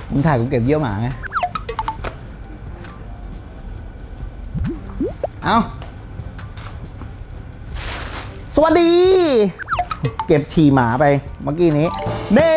มึงถ่ายกูเก็บเยี่ยวหมาไงเอาสวัสดีเก็บฉี่หมาไปเมื่อกี้นี้เน่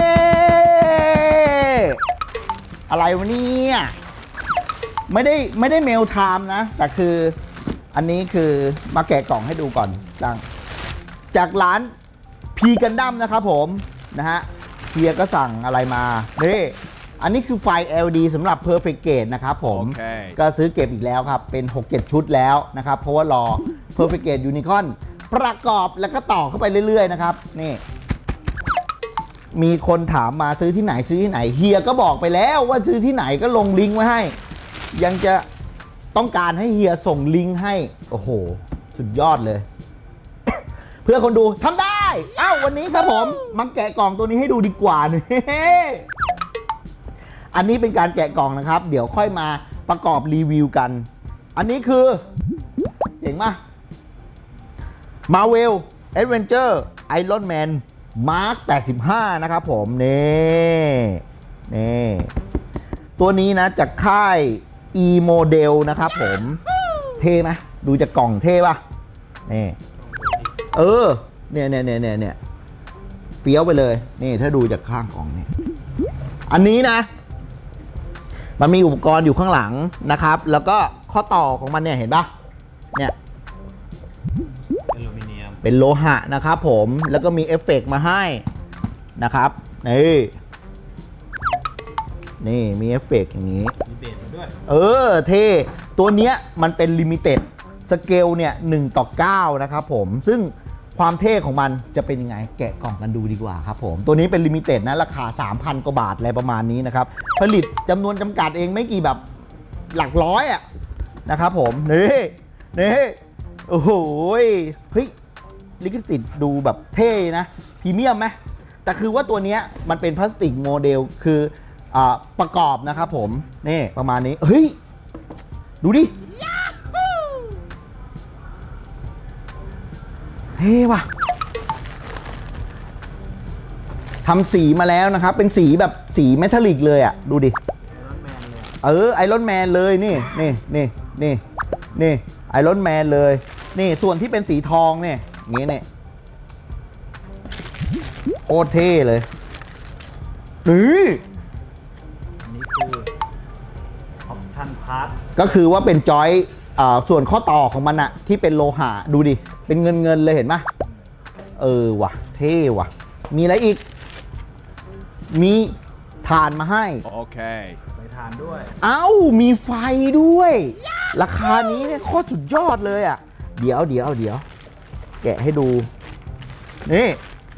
อะไรวะเนี่ยไม่ได้เมลไทม์นะแต่คืออันนี้คือมาแกะกล่องให้ดูก่อนจากร้านพีกันดั้มนะครับผมนะฮะเฮียก็สั่งอะไรมานี่อันนี้คือไฟ LED สำหรับ Perfect Gate นะครับผม okay. ก็ซื้อเก็บอีกแล้วครับเป็น 6-7 ชุดแล้วนะครับเพราะว่ารอ Perfect Gate Unicorn ประกอบแล้วก็ต่อเข้าไปเรื่อยๆนะครับนี่มีคนถามมาซื้อที่ไหนเฮียก็บอกไปแล้วว่าซื้อที่ไหนก็ลงลิงก์ไว้ให้ยังจะต้องการให้เฮียส่งลิงก์ให้โอ้โหสุดยอดเลย เพื่อคนดูทำได้อ้าววันนี้ครับผมมาแกะกล่องตัวนี้ให้ดูดีกว่าอันนี้เป็นการแกะกล่องนะครับเดี๋ยวค่อยมาประกอบรีวิวกันอันนี้คือเจ๋งมาก Marvel Adventure Iron Man Mark 85นะครับผมนี่ตัวนี้นะจากค่าย E Model นะครับผมเท่ไหมดูจากกล่องเท่ป่ะนี่เนี่ยเฟี้ยวไปเลยนี่ถ้าดูจากข้างกล่องนี่อันนี้นะมันมีอุปกรณ์อยู่ข้างหลังนะครับแล้วก็ข้อต่อของมันเนี่ยเห็นป่ะเนี่ยเป็นโลหะนะครับผมแล้วก็มีเอฟเฟกต์มาให้นะครับนี่มีเอฟเฟกต์อย่างนี้มีเบสมาด้วยเท่ตัวเนี้ยมันเป็นลิมิเต็ดสเกลเนี่ย1:9นะครับผมซึ่งความเท่ของมันจะเป็นยังไงแกะกล่องกันดูดีกว่าครับผมตัวนี้เป็นลิมิเต็ดนะราคา 3,000 กว่าบาทอะไรประมาณนี้นะครับผลิตจำนวนจำกัดเองไม่กี่แบบหลักร้อยอะนะครับผมนี่โอ้โหเฮ้ยลิขสิทธิ์ดูแบบเท่นะพรีเมียมไหมแต่คือว่าตัวนี้มันเป็นพลาสติกโมเดลคือประกอบนะครับผมนี่ประมาณนี้เฮ้ยดูดิเท่ว่ะทำสีมาแล้วนะครับเป็นสีแบบสีเมทัลลิกเลยอ่ะดูดิไอรอนแมนเลยนี่ไอรอนแมนเลยนี่ส่วนที่เป็นสีทองเนี่ยอย่างนี้เนี่ยโคตรเท่เลยนี่คือออปชั่นพาร์ทก็คือว่าเป็นจอยส่วนข้อต่อของมันอะที่เป็นโลหะดูดิเป็นเงินเลยเห็นไหมว่ะเท่ว่ะมีอะไรอีกมีถ่านมาให้โอเคมีถ่านด้วยมีไฟด้วยราคานี้เนี่ยโคตรสุดยอดเลยอะเดี๋ยวแกะให้ดูนี่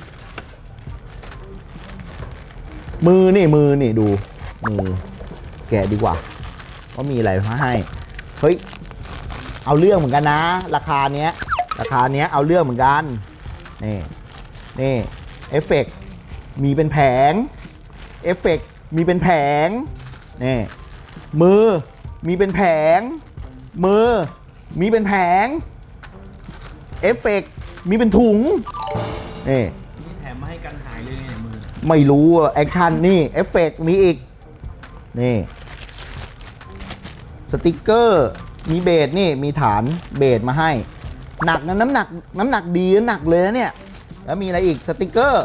มือนี่ดูมือแกะดีกว่าว่ามีอะไรมาให้เฮ้ยเอาเรื่องเหมือนกันนะราคาเนี้ยเอาเรื่องเหมือนกันนี่เอฟเฟกต์มีเป็นแผงเอฟเฟกต์มีเป็นแผงนี่มือมีเป็นแผงมือมีเป็นแผงเอฟเฟกต์มีเป็นถุงนี่แถมมาให้กันหายเลยเนี่ยมือไม่รู้แอคชั่นนี่เอฟเฟกต์มีอีกนี่สติกเกอร์มีเบสนี่มีฐานเบสมาให้หนักนะน้ำหนักดีหนักเลยนะเนี่ยแล้วมีอะไรอีกสติกเกอร์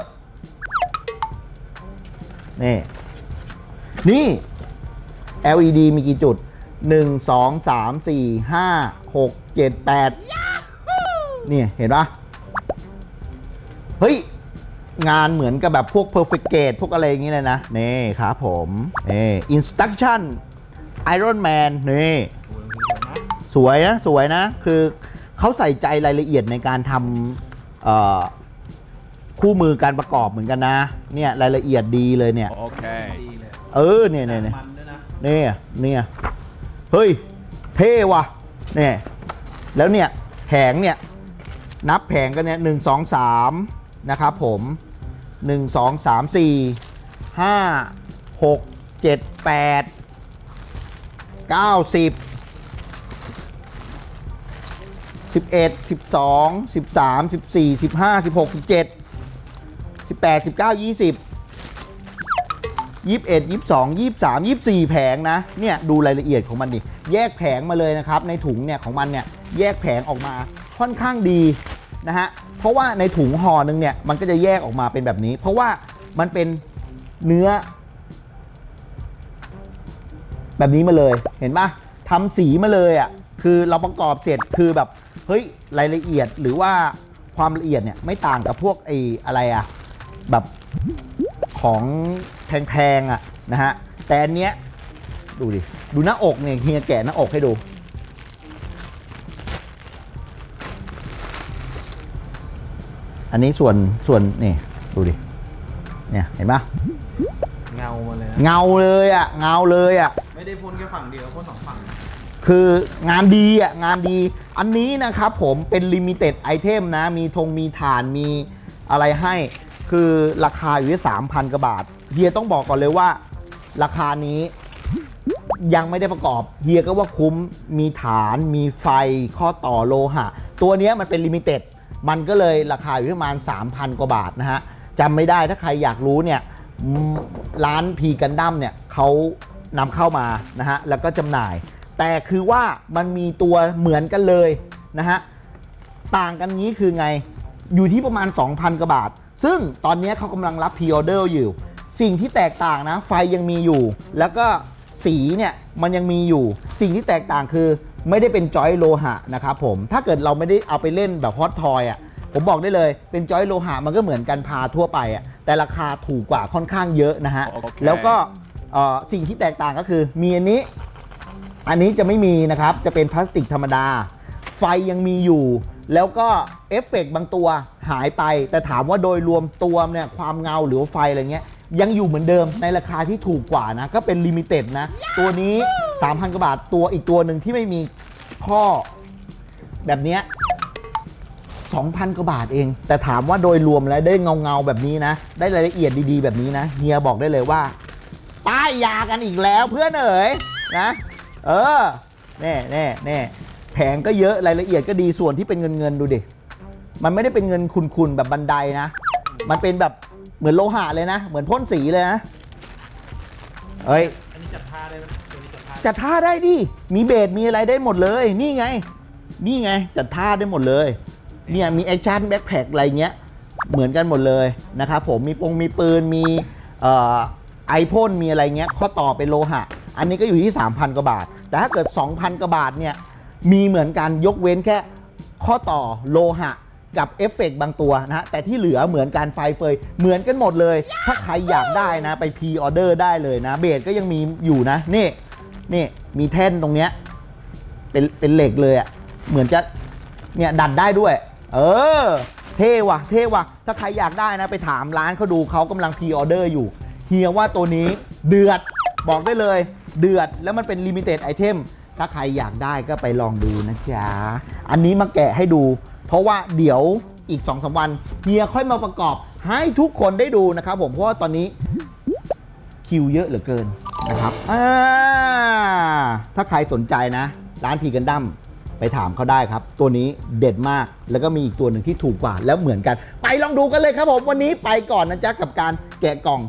นี่ LED มีกี่จุด1 2 3 4 5 6 7 8นี่เห็นปะเฮ้ยงานเหมือนกับแบบพวก Perfect Gate พวกอะไรอย่างนี้เลยนะนี่ครับผมInstruction Iron Man นี่สวยนะคือเขาใส่ใจรายละเอียดในการทำคู่มือการประกอบเหมือนกันนะเนี่ยรายละเอียดดีเลยเนี่ยโอเคเนี่ยเฮ้ยเท่ว่ะเนี่ยแล้วเนี่ยแผงเนี่ยนับแผงกันเนี่ย1 2 3นะครับผม1 2 3 4 5 6 7 8 9 10 11 12 13 14 15 16 17 18 19 20 21 22 23 24แผงนะเนี่ยดูรายละเอียดของมันดิแยกแผงมาเลยนะครับในถุงเนี่ยของมันเนี่ยแยกแผงออกมาค่อนข้างดีนะฮะเพราะว่าในถุงห่อหนึ่งเนี่ยมันก็จะแยกออกมาเป็นแบบนี้เพราะว่ามันเป็นเนื้อแบบนี้มาเลยเห็นปะทำสีมาเลยอ่ะคือเราประกอบเสร็จคือแบบเฮ้ยรายละเอียดหรือว่าความละเอียดเนี่ยไม่ต่างกับพวกไอ้อะไรอ่ะแบบของแพงๆอ่ะนะฮะแต่อันเนี้ยดูดิดูหน้าอกเนี่ยเฮียแกะหน้าอกให้ดูอันนี้ส่วนนี่ดูดิเนี่ยเห็นปะเงามาเลยเงาเลยอ่ะเงาเลยอ่ะไม่ได้พ่นแค่ฝั่งเดียวพ่น2 ฝั่งคืองานดีอ่ะงานดีอันนี้นะครับผมเป็นลิมิเต็ดไอเทมนะมีฐานมีอะไรให้คือราคาอยู่ที่ 3,000 กว่าบาทเฮียต้องบอกก่อนเลยว่าราคานี้ยังไม่ได้ประกอบเฮียก็ว่าคุ้มมีฐานมีไฟข้อต่อโลหะตัวนี้มันเป็นลิมิเต็ดมันก็เลยราคาอยู่ที่ประมาณ 3,000 กว่าบาทนะฮะจำไม่ได้ถ้าใครอยากรู้เนี่ยร้านพีกันดั้มเนี่ยเขานำเข้ามานะฮะแล้วก็จำหน่ายแต่คือว่ามันมีตัวเหมือนกันเลยนะฮะต่างกันนี้คือไงอยู่ที่ประมาณ 2,000 กว่าบาทซึ่งตอนนี้เขากำลังรับพรีออเดอร์อยู่สิ่งที่แตกต่างนะไฟยังมีอยู่แล้วก็สีเนี่ยมันยังมีอยู่สิ่งที่แตกต่างคือไม่ได้เป็นจอยโลหะนะครับผมถ้าเกิดเราไม่ได้เอาไปเล่นแบบฮอตทอยอ่ะผมบอกได้เลยเป็นจอยโลหะมันก็เหมือนกันพาทั่วไปอ่ะแต่ราคาถูกกว่าค่อนข้างเยอะนะฮะ okay. แล้วก็สิ่งที่แตกต่างก็คือมีอันนี้จะไม่มีนะครับจะเป็นพลาสติกธรรมดาไฟยังมีอยู่แล้วก็เอฟเฟกต์บางตัวหายไปแต่ถามว่าโดยรวมตัวเนี่ยความเงาหรือไฟอะไรเงี้ยยังอยู่เหมือนเดิมในราคาที่ถูกกว่านะก็เป็นลิมิเต็ดนะตัวนี้ 3,000 กว่าบาทตัวอีกตัวหนึ่งที่ไม่มีข้อแบบนี้ 2,000 กว่าบาทเองแต่ถามว่าโดยรวมแล้วได้เงาแบบนี้นะได้รายละเอียดดีๆแบบนี้นะเฮียบอกได้เลยว่าป้ายยากันอีกแล้วเพื่อนเอ๋ยนะแน่แผงก็เยอะรายละเอียดก็ดีส่วนที่เป็นเงินดูดิมันไม่ได้เป็นเงินคุณแบบบันไดนะมันเป็นแบบเหมือนโลหะเลยนะเหมือนพ่นสีเลยนะเฮ้ยอันนี้จัดท่าได้ไหมจัดท่าได้ดิมีเบสมีอะไรได้หมดเลยนี่ไงจัดท่าได้หมดเลยเนี่ยมีแอคชั่นแบ็คแพ็คอะไรเงี้ยเหมือนกันหมดเลยนะครับผมมีปืนมีไอพ่นมีอะไรเงี้ยข้อต่อเป็นโลหะอันนี้ก็อยู่ที่ 3,000 กว่าบาทแต่ถ้าเกิด 2,000 กว่าบาทเนี่ยมีเหมือนกันยกเว้นแค่ข้อต่อโลหะกับเอฟเฟกต์บางตัวนะฮะแต่ที่เหลือเหมือนกันไฟเฟยเหมือนกันหมดเลยถ้าใครอยากได้นะไปพรีออเดอร์ได้เลยนะเบสก็ยังมีอยู่นะนี่มีแท่นตรงเนี้ยเป็นเหล็กเลยอ่ะเหมือนจะเนี่ยดัดได้ด้วยเท่ว่ะถ้าใครอยากได้นะไปถามร้านเขาดูเขากำลังพรีออเดอร์อยู่เฮียว่าตัวนี้เดือดบอกได้เลยเดือดแล้วมันเป็นลิมิเต็ดไอเทมถ้าใครอยากได้ก็ไปลองดูนะจ๊ะอันนี้มาแกะให้ดูเพราะว่าเดี๋ยวอีก 2-3 วันเฮียค่อยมาประกอบให้ทุกคนได้ดูนะครับผมเพราะว่าตอนนี้คิวเยอะเหลือเกินนะครับถ้าใครสนใจนะร้านพีกันดั้มไปถามเขาได้ครับตัวนี้เด็ดมากแล้วก็มีอีกตัวหนึ่งที่ถูกกว่าแล้วเหมือนกันไปลองดูกันเลยครับผมวันนี้ไปก่อนนะจ๊ะกับการแกะกล่อง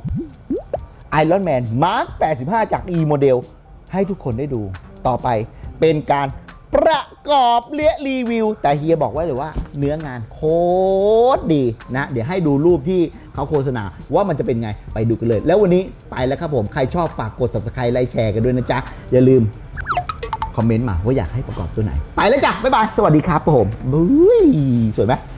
Iron Man Mark 85 จาก E Model ให้ทุกคนได้ดูต่อไปเป็นการประกอบรีวิวแต่เฮียบอกไว้เลยว่าเนื้องานโคตรดีนะเดี๋ยวให้ดูรูปที่เขาโฆษณาว่ามันจะเป็นไงไปดูกันเลยแล้ววันนี้ไปแล้วครับผมใครชอบฝากกด Subscribe ไลค์แชร์กันด้วยนะจ๊ะอย่าลืมคอมเมนต์มาว่าอยากให้ประกอบตัวไหนไปแล้วจ้ะบ๊ายบายสวัสดีครับผมสวยไหม